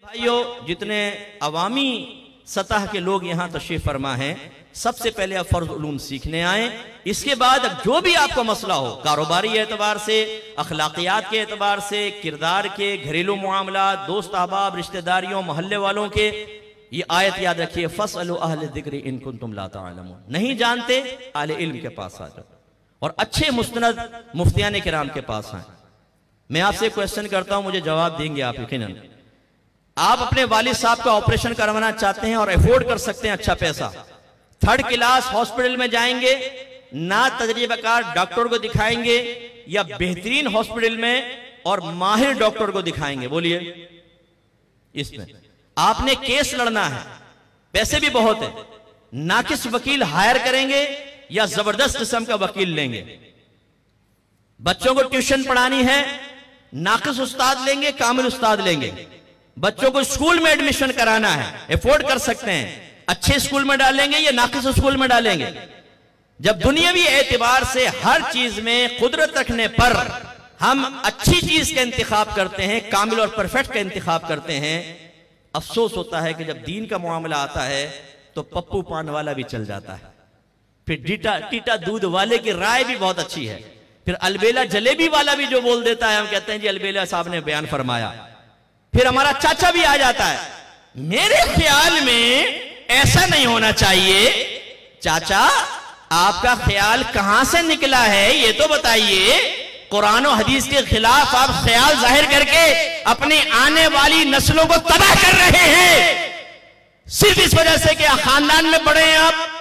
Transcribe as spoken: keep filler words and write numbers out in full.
भाइयों, जितने अवामी सतह के लोग यहाँ तशरीफ फरमा हैं, सबसे पहले आप फर्ज उलूम सीखने आए। इसके बाद जो भी आपको मसला हो, कारोबारी एतबार से, अखलाकियात के एतबार से, किरदार के, घरेलू मामला, दोस्त अहबाब, रिश्तेदारियों, मोहल्ले वालों के, ये आयत याद रखिए, फसअलू अहल ज़िक्र इन कुंतुम ला तालमून। नहीं जानते, आले इल्म के पास आ जाओ और अच्छे मुस्तनद मुफ्तियान किराम के पास आए। मैं आपसे क्वेश्चन करता हूं, मुझे जवाब देंगे आप यकीनन। आप अपने वालिद साहब का ऑपरेशन करवाना चाहते हैं और अफोर्ड कर सकते हैं अच्छा पैसा, थर्ड क्लास हॉस्पिटल में जाएंगे, ना तजर्बाकार डॉक्टर को दिखाएंगे या बेहतरीन हॉस्पिटल में और माहिर डॉक्टर को दिखाएंगे? बोलिए, इसमें आपने केस लड़ना है, पैसे भी बहुत है, नाकिस वकील हायर करेंगे या जबरदस्त किस्म का वकील लेंगे? बच्चों को ट्यूशन पढ़ानी है, नाकिस उस्ताद लेंगे, कामिल उस्ताद लेंगे? बच्चों को स्कूल में एडमिशन कराना है, अफोर्ड कर सकते हैं, अच्छे स्कूल में डालेंगे या नाकिस स्कूल में डालेंगे? जब दुनियावी एतबार से हर चीज में कुदरत रखने पर हम अच्छी चीज का इंतखाब करते हैं, कामिल और परफेक्ट का इंतखाब करते हैं, अफसोस होता है कि जब दीन का मामला आता है तो पप्पू पान वाला भी चल जाता है, फिर टीटा टीटा दूध वाले की राय भी बहुत अच्छी है, फिर अलबेला जलेबी वाला भी जो बोल देता है, हम कहते हैं जी अलबेला साहब ने बयान फरमाया, फिर हमारा चाचा भी आ जाता है। मेरे ख्याल में ऐसा नहीं होना चाहिए। चाचा, आपका ख्याल कहां से निकला है ये तो बताइए। कुरान और हदीस के खिलाफ आप ख्याल जाहिर करके अपनी आने वाली नस्लों को तबाह कर रहे हैं, सिर्फ इस वजह से कि खानदान में बड़े हैं आप,